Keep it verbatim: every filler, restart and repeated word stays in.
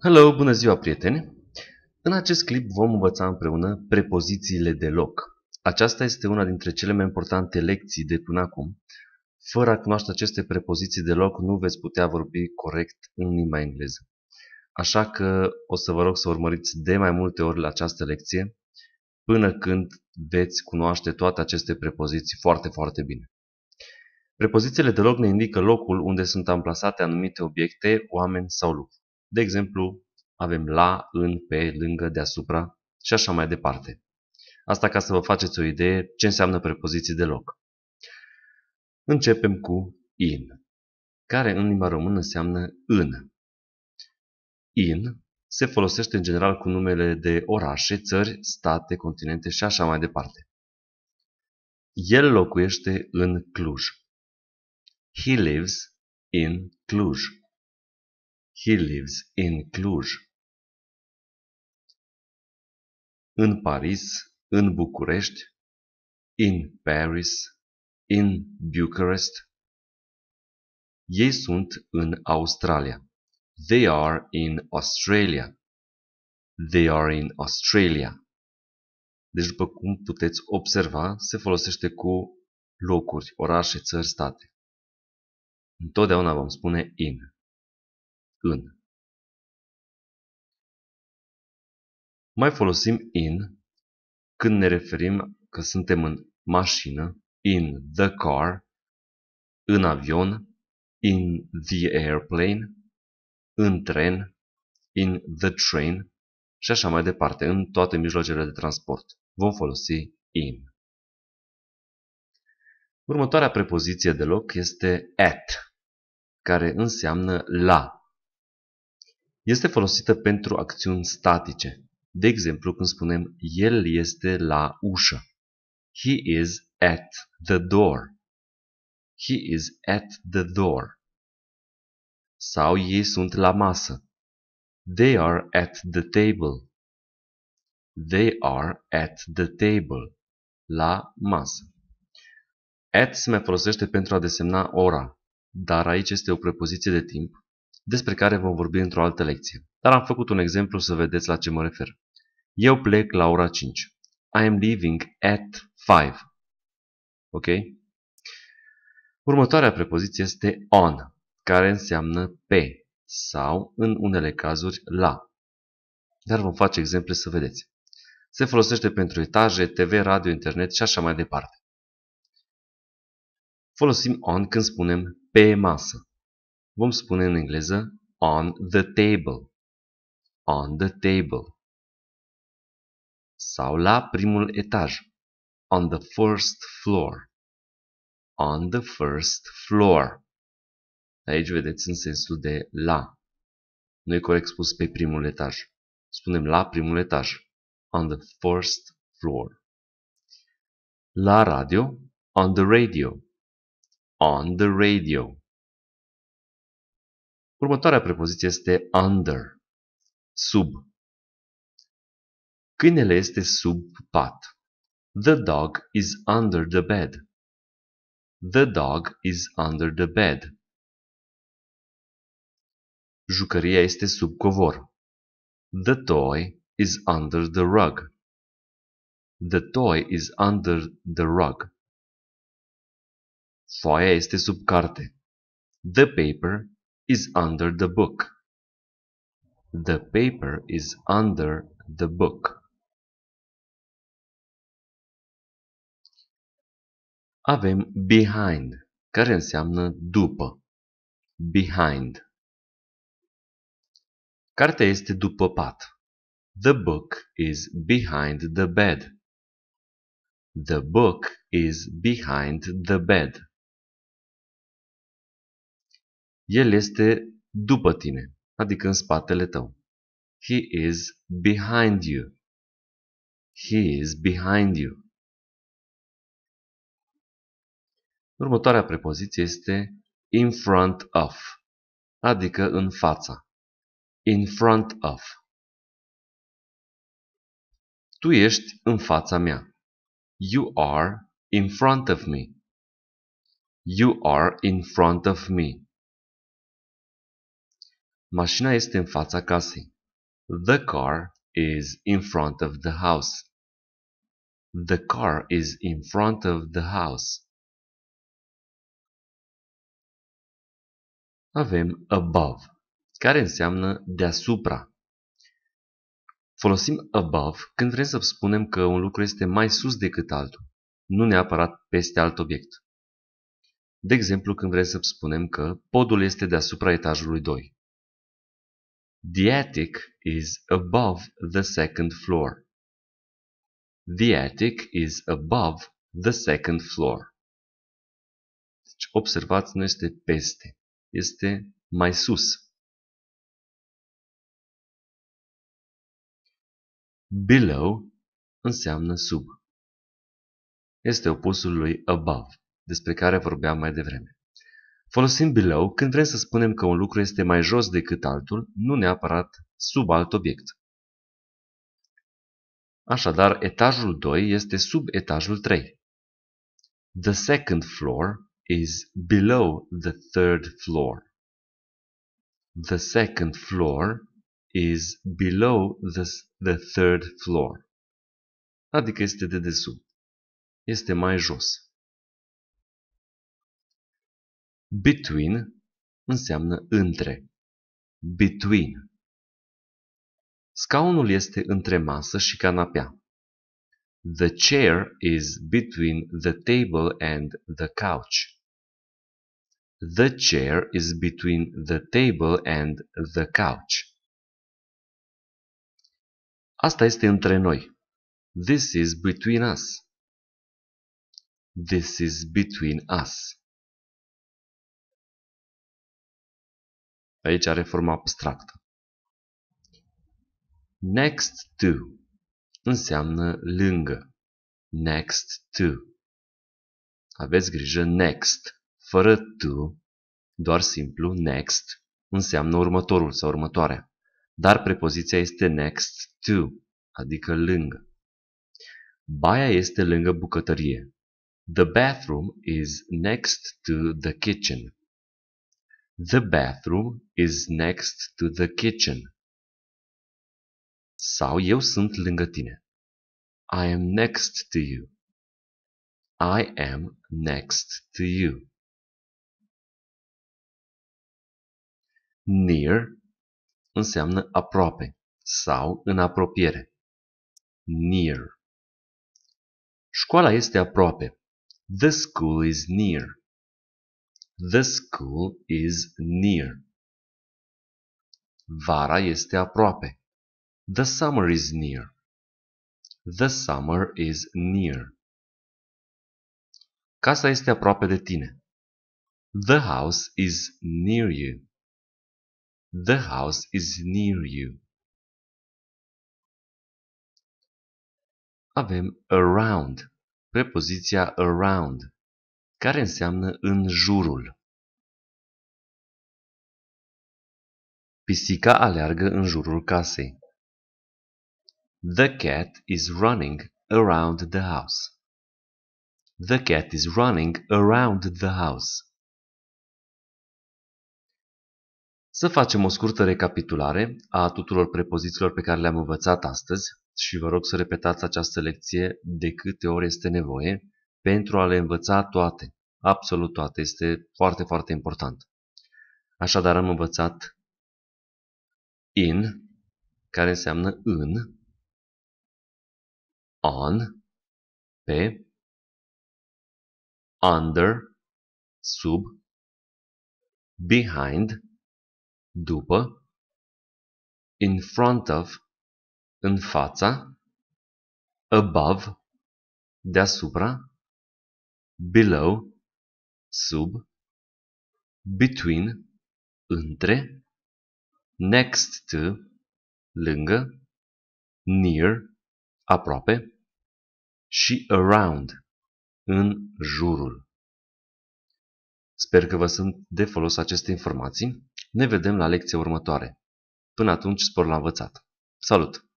Hello, bună ziua, prieteni! În acest clip vom învăța împreună prepozițiile de loc. Aceasta este una dintre cele mai importante lecții de până acum. Fără a cunoaște aceste prepoziții de loc, nu veți putea vorbi corect în limba engleză. Așa că o să vă rog să urmăriți de mai multe ori la această lecție, până când veți cunoaște toate aceste prepoziții foarte, foarte bine. Prepozițiile de loc ne indică locul unde sunt amplasate anumite obiecte, oameni sau lucruri. De exemplu, avem la, în, pe, lângă, deasupra și așa mai departe. Asta ca să vă faceți o idee ce înseamnă prepoziții de loc. Începem cu in, care în limba română înseamnă în. In se folosește în general cu numele de orașe, țări, state, continente și așa mai departe. El locuiește în Cluj. He lives in Cluj. He lives in Cluj. În Paris, în București, in Paris, in Bucharest. Ei sunt în Australia. They are in Australia. They are in Australia. Deci, după cum puteți observa, se folosește cu locuri, orașe, țări, state. Întotdeauna vom spune in. În. Mai folosim in când ne referim că suntem în mașină, in the car, în avion, in the airplane, în tren, in the train și așa mai departe, în toate mijloacele de transport. Vom folosi in. Următoarea prepoziție de loc este at, care înseamnă la. Este folosită pentru acțiuni statice. De exemplu, când spunem el este la ușă. He is at the door. He is at the door. Sau ei sunt la masă. They are at the table. They are at the table. La masă. At se mai folosește pentru a desemna ora, dar aici este o prepoziție de timp despre care vom vorbi într-o altă lecție. Dar am făcut un exemplu să vedeți la ce mă refer. Eu plec la ora cinci. I am leaving at five. Ok? Următoarea prepoziție este on, care înseamnă pe sau, în unele cazuri, la. Dar vom face exemple să vedeți. Se folosește pentru etaje, T V, radio, internet și așa mai departe. Folosim on când spunem pe masă. Vom spune în engleză on the table. On the table. Sau la primul etaj. On the first floor. On the first floor. Aici vedeți în sensul de la. Nu e corect spus pe primul etaj. Spunem la primul etaj. On the first floor. La radio. On the radio. On the radio. Următoarea prepoziție este under. Sub. Câinele este sub pat. The dog is under the bed. The dog is under the bed. Jucăria este sub covor. The toy is under the rug. The toy is under the rug. Foaia este sub carte. The paper is under the book. The paper is under the book. Avem behind, care înseamnă după. Behind. Cartea este după pat. The book is behind the bed. The book is behind the bed. El este după tine, adică în spatele tău. He is behind you. He is behind you. Următoarea prepoziție este in front of, adică în fața. In front of. Tu ești în fața mea. You are in front of me. You are in front of me. Mașina este în fața casei. The car is in front of the house. The car is in front of the house. Avem above, care înseamnă deasupra. Folosim above când vrem să spunem că un lucru este mai sus decât altul, nu neapărat peste alt obiect. De exemplu, când vrem să spunem că podul este deasupra etajului doi. The attic is above the second floor. The attic is above the second floor. Deci, observați, nu este peste, este mai sus. Below înseamnă sub. Este opusul lui above, despre care vorbeam mai devreme. Folosim below când vrem să spunem că un lucru este mai jos decât altul, nu neapărat sub alt obiect. Așadar, etajul doi este sub etajul trei. The second floor is below the third floor. The second floor is below the, the third floor. Adică este de desubt. Este mai jos. Between înseamnă între. Between. Scaunul este între masă și canapea. The chair is between the table and the couch. The chair is between the table and the couch. Asta este între noi. This is between us. This is between us. Aici are forma abstractă. Next to înseamnă lângă. Next to. Aveți grijă, next, fără to, doar simplu, next, înseamnă următorul sau următoarea. Dar prepoziția este next to, adică lângă. Baia este lângă bucătărie. The bathroom is next to the kitchen. The bathroom is next to the kitchen. Sau eu sunt lângă tine. I am next to you. I am next to you. Near înseamnă aproape sau în apropiere. Near. Școala este aproape. The school is near. The school is near. Vara este aproape. The summer is near. The summer is near. Casa este aproape de tine. The house is near you. The house is near you. Avem around, prepoziția around, care înseamnă în jurul. Pisica aleargă în jurul casei. The cat is running around the house. The cat is running around the house. Să facem o scurtă recapitulare a tuturor prepozițiilor pe care le-am învățat astăzi și vă rog să repetați această lecție de câte ori este nevoie pentru a le învăța toate. Absolut toate. Este foarte, foarte important. Așadar am învățat in, care înseamnă în, on, pe, under, sub, behind, după, in front of, în fața, above, deasupra, below, sub, between, între, next to, lângă, near, aproape, și around, în jurul. Sper că vă sunt de folos aceste informații. Ne vedem la lecția următoare. Până atunci, spor la învățat. Salut!